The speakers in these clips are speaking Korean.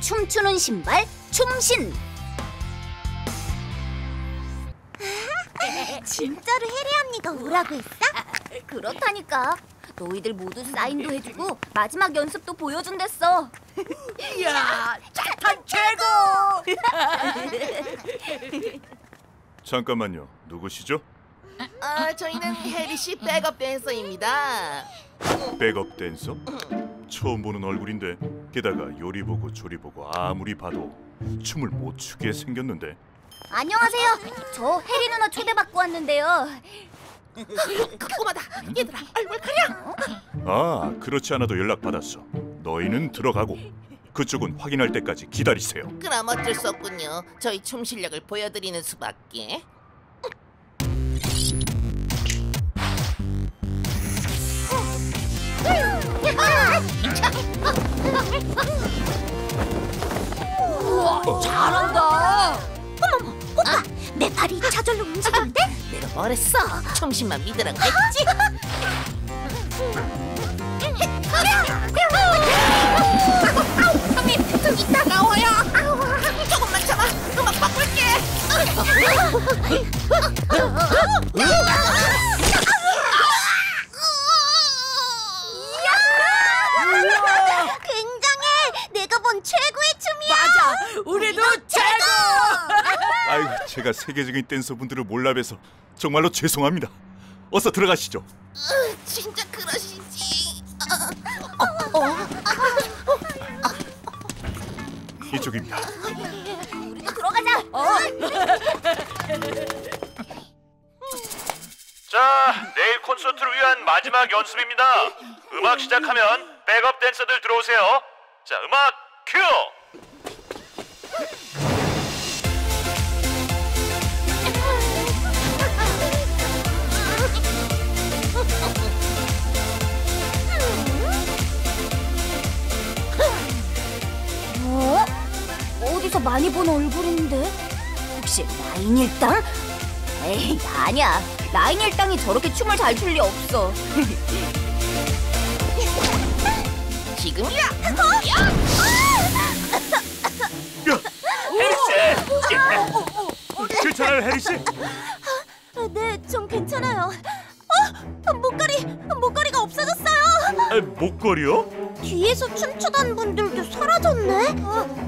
춤추는 신발 춤신. 진짜로 혜리 언니가 오라고 했어? 그렇다니까. 너희들 모두 사인도 해주고 마지막 연습도 보여준댔어. 이야, 착한 최고! 잠깐만요. 누구시죠? 저희는 혜리 씨 백업 댄서입니다. 백업 댄서? 처음 보는 얼굴인데 게다가 요리 보고 조리 보고 아무리 봐도 춤을 못 추게 생겼는데. 안녕하세요. 저 혜리 누나 초대받고 왔는데요. 그 꼬마다. 얘들아, 얼굴 가려. 아, 그렇지 않아도 연락받았어. 너희는 들어가고 그쪽은 확인할 때까지 기다리세요. 그럼 어쩔 수 없군요. 저희 춤 실력을 보여드리는 수밖에. 우와, 잘한다. 어머머, 오빠! 내 발이 저절로 움직이는데? 내가 뭐랬어? 춤신만 믿으라고 했지? 형님, 좀 이따가 와요. 조금만 참아. 음악 바꿀게. 굉장해! 내가 본 최고의 춤이야! 맞아, 우리도 최고! 아이고, 제가 세계적인 댄서분들을 몰라뵈서 정말로 죄송합니다. 어서 들어가시죠. 진짜 그러시지. 이쪽입니다. 우리도 들어가자. 자, 내일 콘서트를 위한 마지막 연습입니다. 음악 시작하면 백업 댄서들 들어오세요. 자, 음악 큐! 어디서 많이 본 얼굴인데? 혹시 라인일당? 에이, 아니야. 라인일당이 저렇게 춤을 잘 출 리 없어. 지금이야. 혜리씨! 괜찮아요, 혜리씨? 네, 좀 괜찮아요. 목걸이가 없어졌어요. 목걸이요? 뒤에서 춤추던 분들도 사라졌네.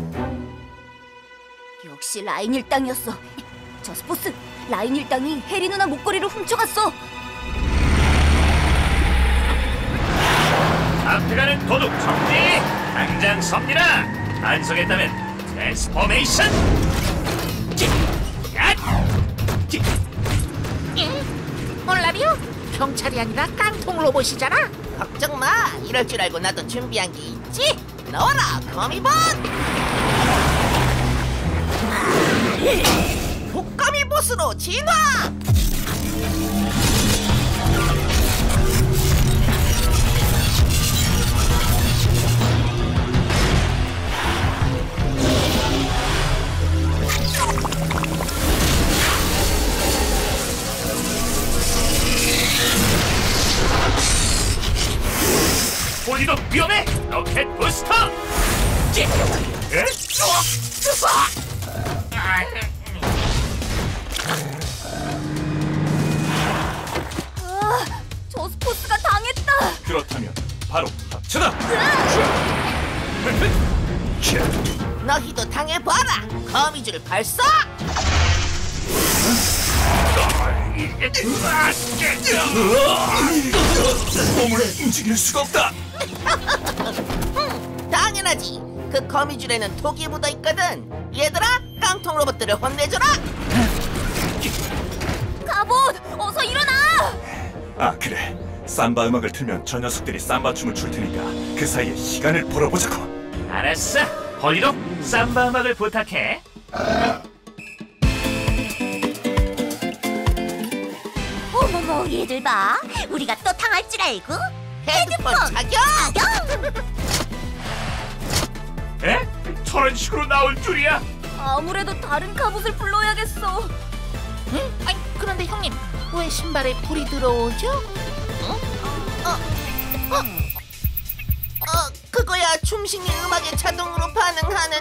역시 라인일당이었어. 저스포스, 라인일당이 혜리 누나 목걸이를 훔쳐갔어. 앞에가는 도둑 정리! 당장 섭니다! 안 서겠다면 트랜스포메이션! 몰라비요? 경찰이 아니라 깡통 로봇이잖아. 걱정 마. 이럴 줄 알고 나도 준비한 게 있지. 나와라, 거미봇! 독거미봇으로 진화! 어디도 위험해! 로켓 부스터! 저스포스가 당했다. 그렇다면 바로 합쳐다! 너희도 당해봐라. 거미줄을 발사! 몸을 움직일 수가 없다! 당연하지. 그 거미줄에는 독이 묻어있거든. 얘들아, 깡통 로봇들을 혼내줘라. 갑옷, 어서 일어나. 아, 그래. 삼바 음악을 틀면 저 녀석들이 삼바 춤을 출 테니까 그 사이에 시간을 벌어보자고. 알았어! 허리도 삼바 음악을 부탁해! 어머머, 얘들 봐. 우리가 또 당할 줄 알고? 헤드폰 착용! 에? 저런 식으로 나올 줄이야? 아무래도 다른 갑옷을 불러야겠어. 응? 아니, 그런데 형님, 왜 신발에 불이 들어오죠? 그거야 춤신이 음악에 자동으로 반응하는.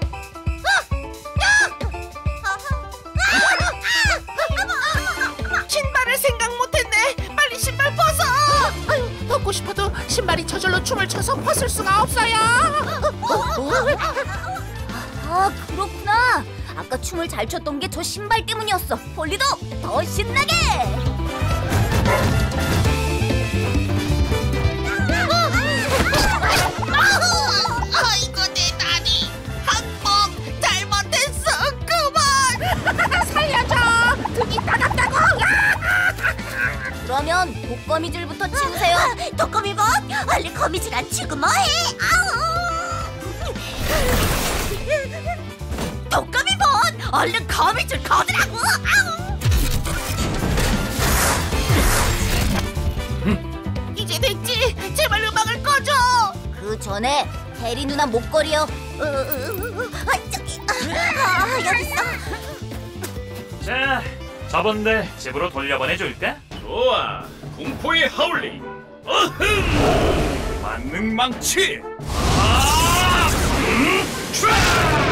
신발을 생각 못했네. 빨리 신발 벗어. 아유, 벗고 싶어도 신발이 저절로 춤을 춰서 벗을 수가 없어요. 아, 그렇구나. 아까 춤을 잘 췄던 게 저 신발 때문이었어. 폴리도 더 신나게. 아이고 내 다리. 한번 잘못했어. 그만. 살려줘. 등이 따갑다고. 그러면 독거미줄부터 치우세요. 독거미봇, 얼른 거미줄 안 치고 뭐해? 아우! 독거미봇, 얼른 거미줄 거두라고! 아우! 이제 됐지. 제발 음악을 꺼줘. 그 전에 해리 누나 목걸이요. 저기, 여기 있어. 자, 저번들 집으로 돌려보내줄까? 좋아, 공포의 하울링. 어흥! 만능망치. 아! 촤!